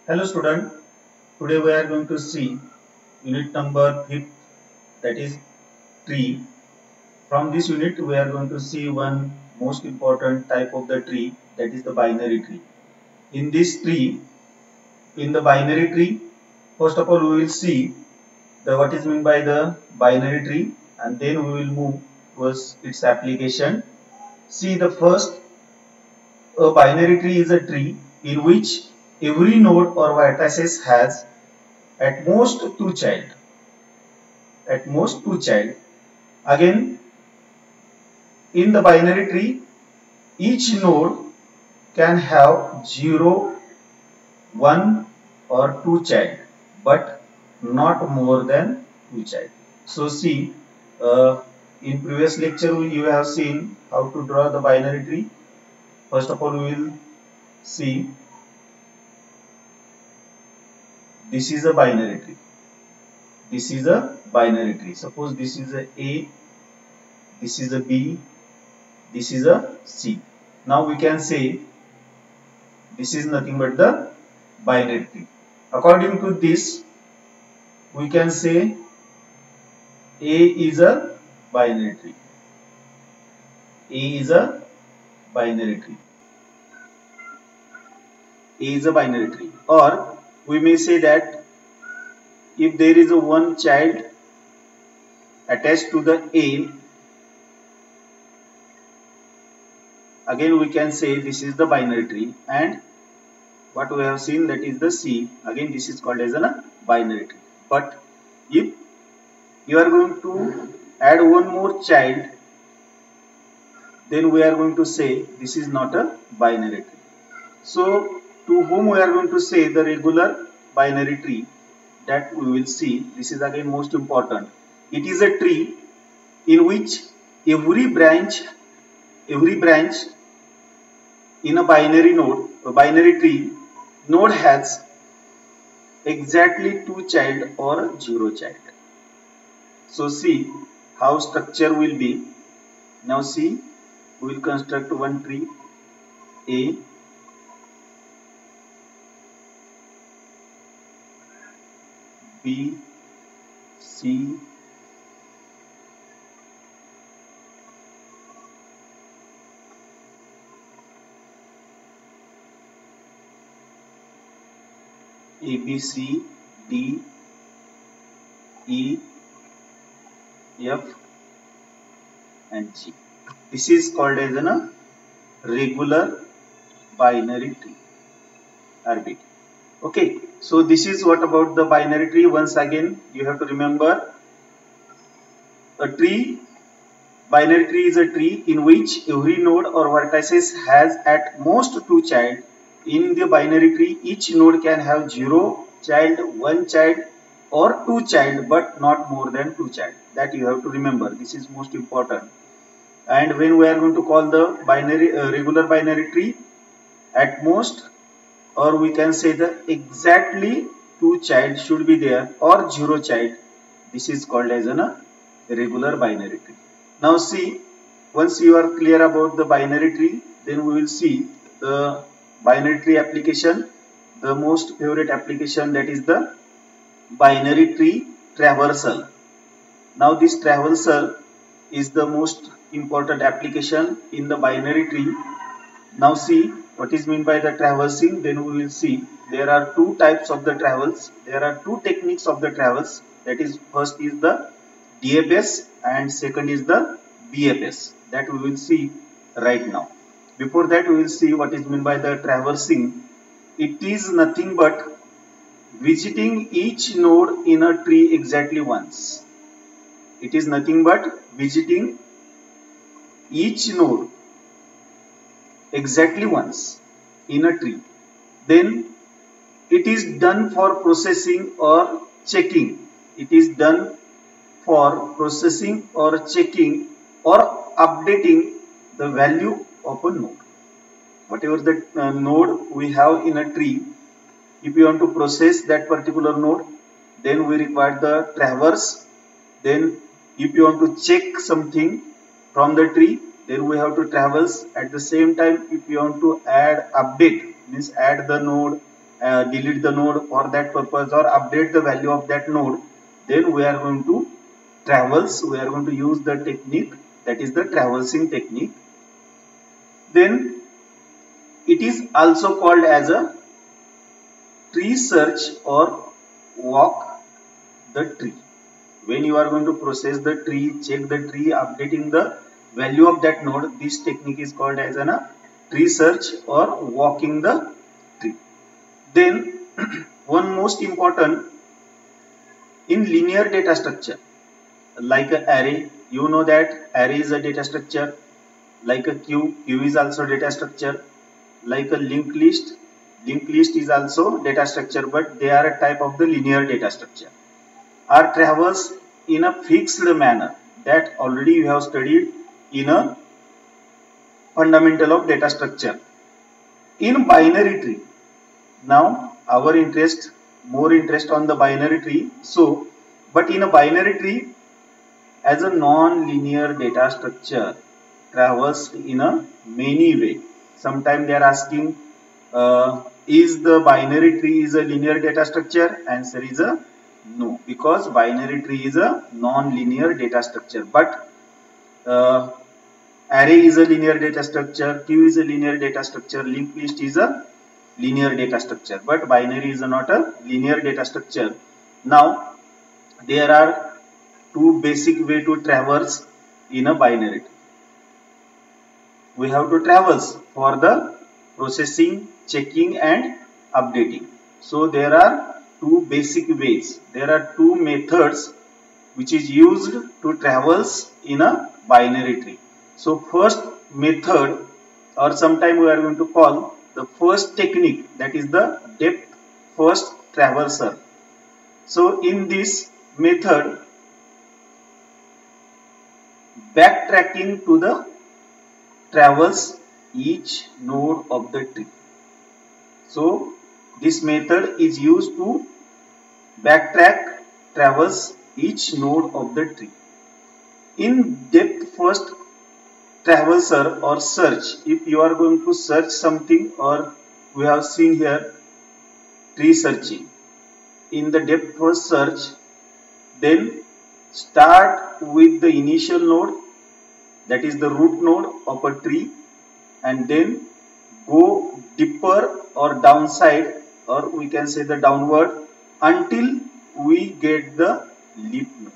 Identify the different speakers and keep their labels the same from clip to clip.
Speaker 1: Hello student, today we are going to see unit number 5th, that is tree. From this unit we are going to see one most important type of the tree, that is the binary tree. In this tree, in the binary tree, first of all we will see the what is meant by the binary tree, and then we will move towards its application. See, the first, a binary tree is a tree in which every node or vertices has at most two child. At most two child. Again, in the binary tree, each node can have 0, 1 or 2 child, but not more than 2 child. So see, in previous lecture you have seen how to draw the binary tree. First of all, we will see this is a binary tree. This is a binary tree. Suppose this is a, this is a B, this is a C. Now we can say this is nothing but the binary tree. According to this, we can say A is a binary tree. A is a binary tree. A is a binary tree. Or we may say that if there is a one child attached to the A, again we can say this is the binary tree, and what we have seen, that is the C, again this is called as a binary tree. But if you are going to add one more child, then we are going to say this is not a binary tree. So to whom we are going to say the regular binary tree, that we will see. This is again most important. It is a tree in which every branch in a binary node, a binary tree node has exactly two child or zero child. So see how structure will be. Now see, we will construct one tree A, B, C, A, B, C, D, E, F and G. This is called as a regular binary tree, RBT. Okay, so this is what about the binary tree. Once again, you have to remember, a tree, binary tree is a tree in which every node or vertices has at most two child. In the binary tree, each node can have 0 child, 1 child or 2 child, but not more than 2 child. That you have to remember. This is most important. And when we are going to call the binary regular binary tree, at most, or we can say the exactly 2 child should be there or 0 child. This is called as a regular binary tree. Now see, once you are clear about the binary tree, then we will see the binary tree application. The most favorite application, that is the binary tree traversal. Now this traversal is the most important application in the binary tree. Now see what is meant by the traversing. Then we will see there are two types of the travels. There are two techniques of the travels. That is, first is the DFS and second is the BFS. That we will see right now. Before that, we will see what is meant by the traversing. It is nothing but visiting each node in a tree exactly once. It is nothing but visiting each node exactly once in a tree. Then it is done for processing or checking. It is done for processing or checking or updating the value of a node. Whatever the node we have in a tree, if you want to process that particular node, then we require the traverse. Then if you want to check something from the tree, then we have to traverse. At the same time, if you want to add update, means add the node, delete the node for that purpose or update the value of that node, then we are going to we are going to use the technique, that is the traversing technique. Then it is also called as a tree search or walk the tree. When you are going to process the tree, check the tree, updating the value of that node, this technique is called as a tree search or walking the tree. Then one most important in linear data structure, like an array, you know that array is a data structure. Like a queue is also data structure. Like a linked list is also data structure, but they are a type of the linear data structure. Are traversed in a fixed manner, that already you have studied in a fundamental of data structure. In binary tree, now our more interest on the binary tree. So, but in a binary tree, as a non-linear data structure, traversed in a many way. Sometimes they are asking, is the binary tree is a linear data structure? Answer is a no, because binary tree is a non-linear data structure. But array is a linear data structure, queue is a linear data structure, linked list is a linear data structure, but binary is not a linear data structure. Now there are two basic way to traverse in a binary tree. We have to traverse for the processing, checking and updating. So there are two basic ways. There are two methods which is used to traverse in a binary tree. So first method, or sometime we are going to call the first technique, that is the depth first traverser. So in this method, backtracking to the traverse each node of the tree. So this method is used to backtrack, traverse each node of the tree. In depth first traverser or search, if you are going to search something, or we have seen here tree searching. In the depth first search, then start with the initial node, that is the root node of a tree, and then go deeper or downside, or we can say the downward, until we get the leaf node.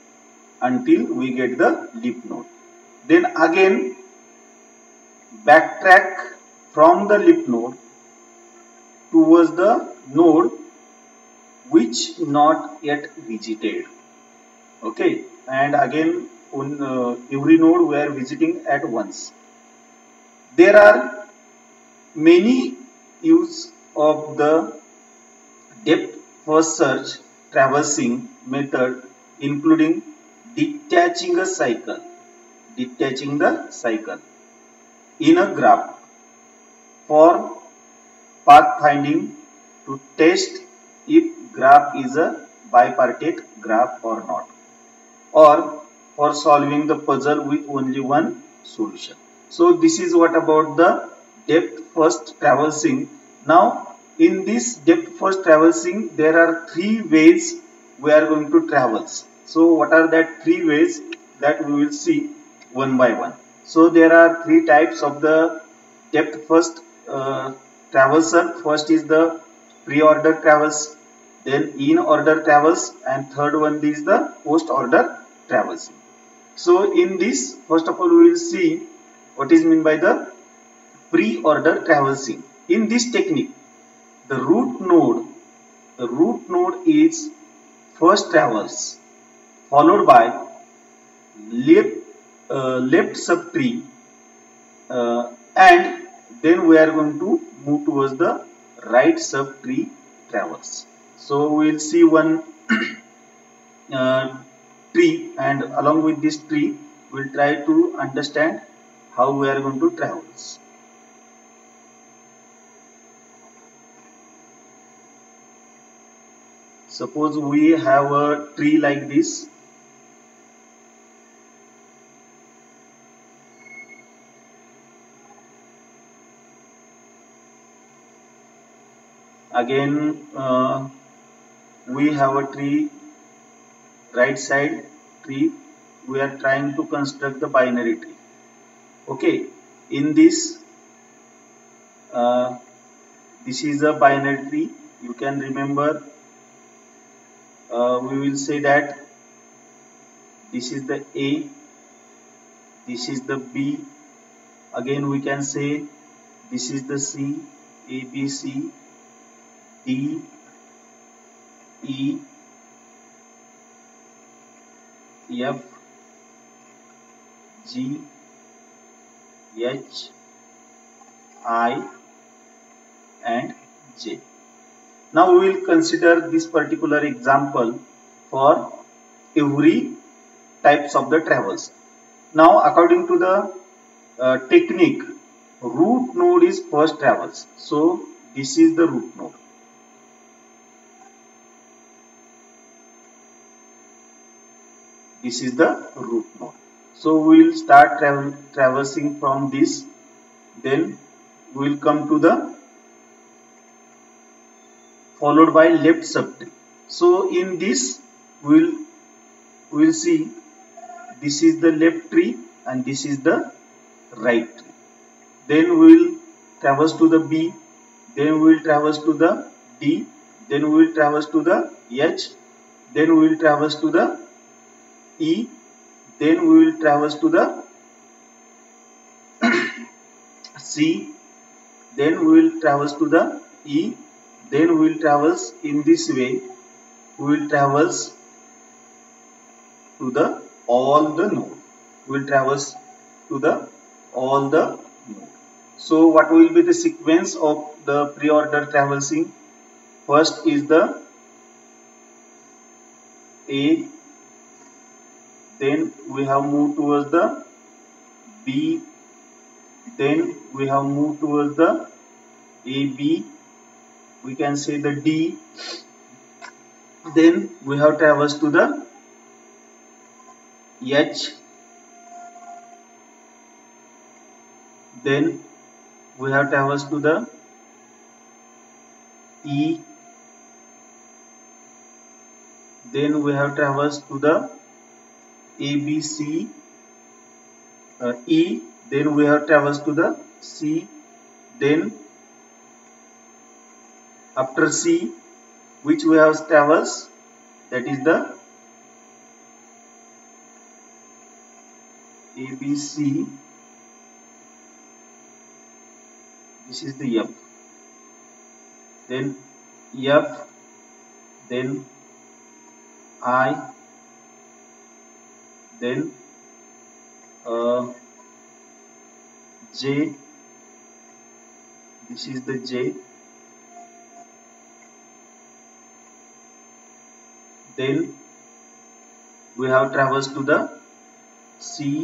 Speaker 1: Then again backtrack from the leaf node towards the node which not yet visited. Okay, and again on every node we are visiting at once. There are many use of the depth first search traversing method, including detaching the cycle in a graph for pathfinding, to test if graph is a bipartite graph or not, or for solving the puzzle with only one solution. So this is what about the depth first traversing. Now in this depth first traversing, there are three ways we are going to traverse. So what are that three ways, that we will see one by one. So there are three types of the depth first traverser. First is the pre-order traverse, then in-order traverse, and third one is the post-order traversing. So in this, first of all, we will see what is meant by the pre-order traversing. In this technique, the root node is first traverse, followed by left subtree, and then we are going to move towards the right subtree traverse. So we will see one tree, and along with this tree we will try to understand how we are going to traverse. Suppose we have a tree like this. Again we have a tree, right side tree. We are trying to construct the binary tree. Okay, in this this is a binary tree. You can remember, we will say that this is the A, this is the B. Again we can say this is the C, A, B, C, D, E, F, G, H, I and J. Now we will consider this particular example for every types of the travels. Now according to the technique, root node is first travels. So this is the root node. This is the root node. So we will start traversing from this. Then we will come to the followed by left subtree. So in this we will see this is the left tree and this is the right tree. Then we will traverse to the B, then we will traverse to the D, then we will traverse to the H, then we will traverse to the E, then we will traverse to the C, then we will traverse to the E, then we will traverse in this way, we will traverse to the all the node. We will traverse to the all the node. So what will be the sequence of the pre-order traversing? First is the A, then we have moved towards the B, then we have moved towards the AB, we can say the D, then we have traversed to the H, then we have traversed to the E, then we have traversed to the ABC, E, then we have traversed to the C, then after C, which we have traversed, that is the ABC, this is the F, then F, then I, then J, this is the J, then we have traversed to the C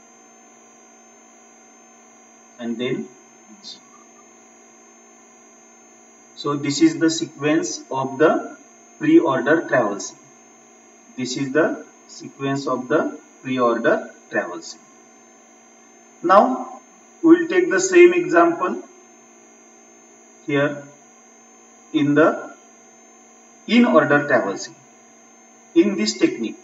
Speaker 1: and then G. So this is the sequence of the pre-order traversing. This is the sequence of the pre-order traversing. Now we will take the same example here in the in-order traversing. In this technique,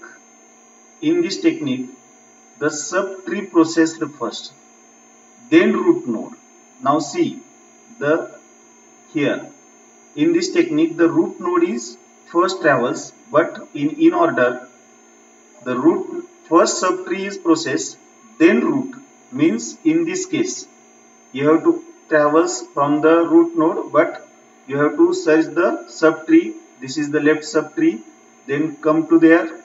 Speaker 1: the subtree processed first, then root node. Now see here in this technique the root node is first traverse, but in order the root first subtree is processed, then root. Means in this case you have to traverse from the root node, but you have to search the subtree. This is the left subtree, then come to there,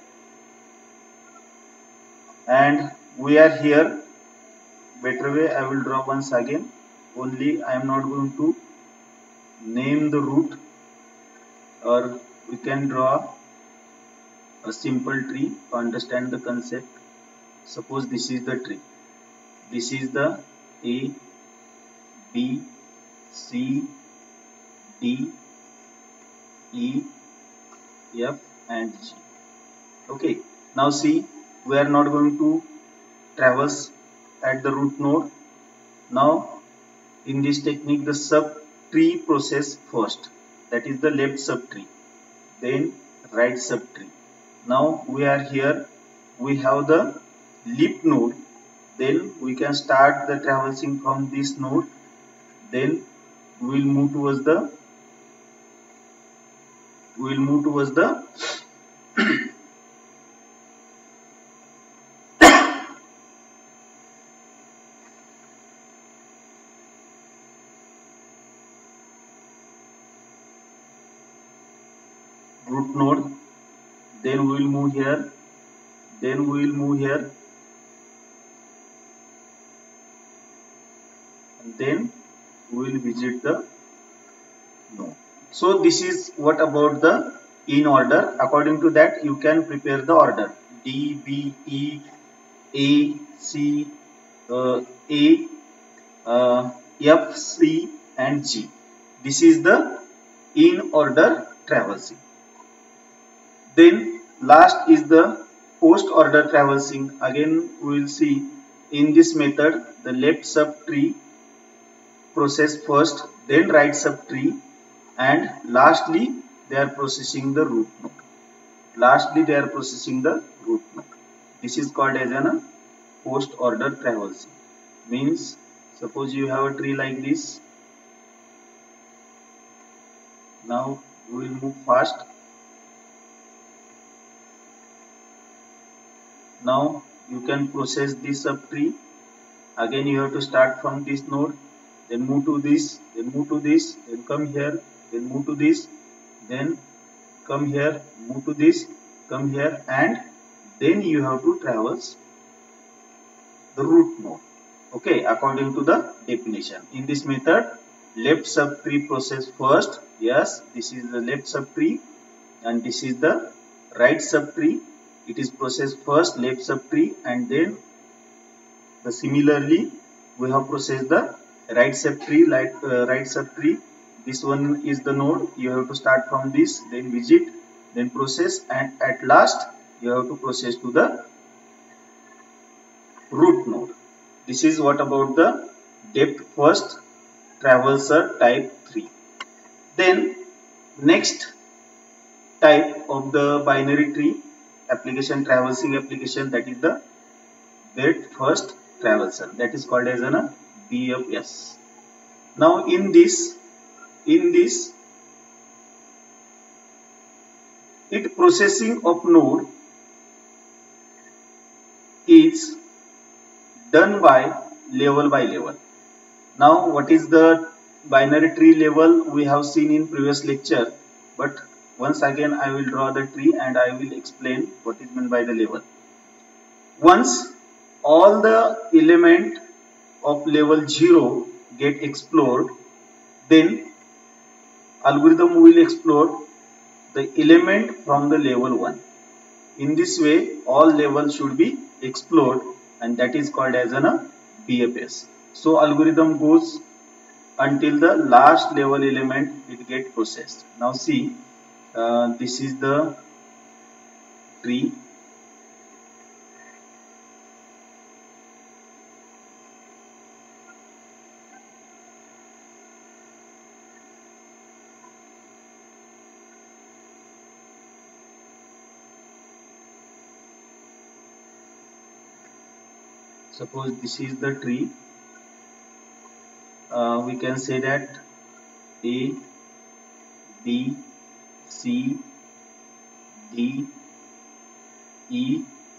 Speaker 1: and we are here. Better way I will draw once again, only I am not going to name the root, or we can draw a simple tree to understand the concept. Suppose this is the tree, this is the A, B, C, D, E, F and G. Okay, now see, we are not going to traverse at the root node. Now in this technique the subtree process first, that is the left subtree, then right subtree. Now we are here, we have the leaf node, then we can start the traversing from this node, then we will move towards the root node, then we will move here, then we will move here, and then we will visit the node. So this is what about the in order. According to that you can prepare the order D, B, E, A, C, A, F, C and G. This is the in order traversing. Then last is the post order traversing. Again we will see in this method the left subtree process first, then right subtree, and lastly they are processing the root node. This is called as a post order traversing. Means suppose you have a tree like this. Now we will move fast. Now you can process this subtree. Again you have to start from this node, then move to this, then move to this, then come here, then move to this, then come here, move to this, come here, and then you have to traverse the root node. Okay, according to the definition. In this method, left subtree process first. Yes, this is the left subtree and this is the right subtree. It is processed first, left subtree, and then similarly we have processed the right subtree. This one is the node. You have to start from this, then visit, then process, and at last you have to process to the root node. This is what about the depth first traverser type 3. Then next type of the binary tree application, traversing application, that is the breadth first traversal, that is called as a BFS. Now in this it processing of node is done by level. Now what is the binary tree level we have seen in previous lecture, but once again I will draw the tree and I will explain what is meant by the level. Once all the element of level 0 get explored, then algorithm will explore the element from the level 1. In this way all levels should be explored, and that is called as a BFS. So algorithm goes until the last level element it get processed. Now see, this is the tree. Suppose this is the tree. We can say that A, B, C, D, E,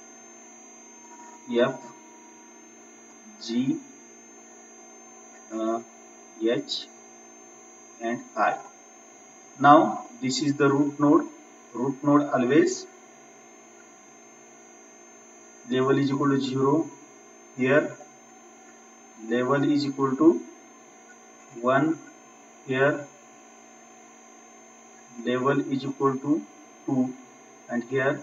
Speaker 1: F, G, H and I. Now this is the root node. Root node always level is equal to 0. Here level is equal to 1. Here level is equal to 2, and here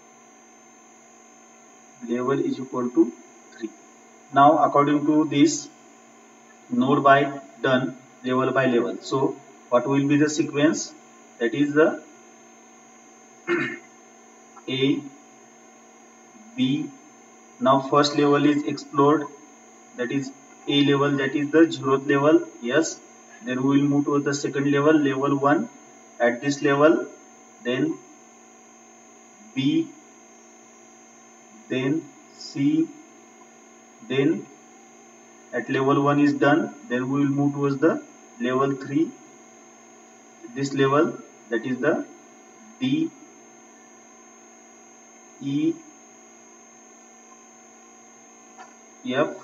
Speaker 1: level is equal to 3. Now according to this node by done level by level, so what will be the sequence? That is the A, B. Now first level is explored, that is A level, that is the 0th level. Yes, then we will move to the second level, level 1. at this level, then B, then C, then at level 1 is done, then we will move towards the level 3, this level, that is the D, E, F,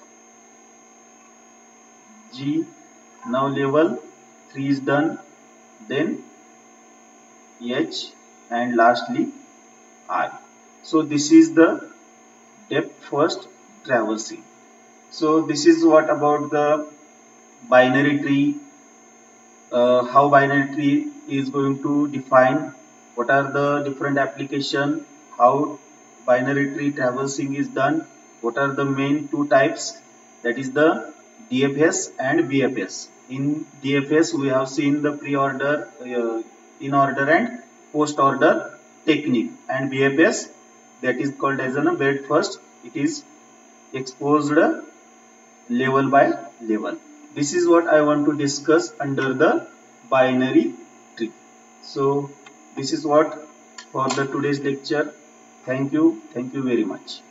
Speaker 1: G. Now level 3 is done, then H, and lastly I. So this is the depth first traversing. So this is what about the binary tree, how binary tree is going to define, what are the different application, how binary tree traversing is done, what are the main two types, that is the DFS and BFS. In DFS we have seen the pre-order, in order and post order technique, and BFS, that is called as a breadth first, it is exposed level by level. This is what I want to discuss under the binary tree. So this is what for the today's lecture. Thank you very much.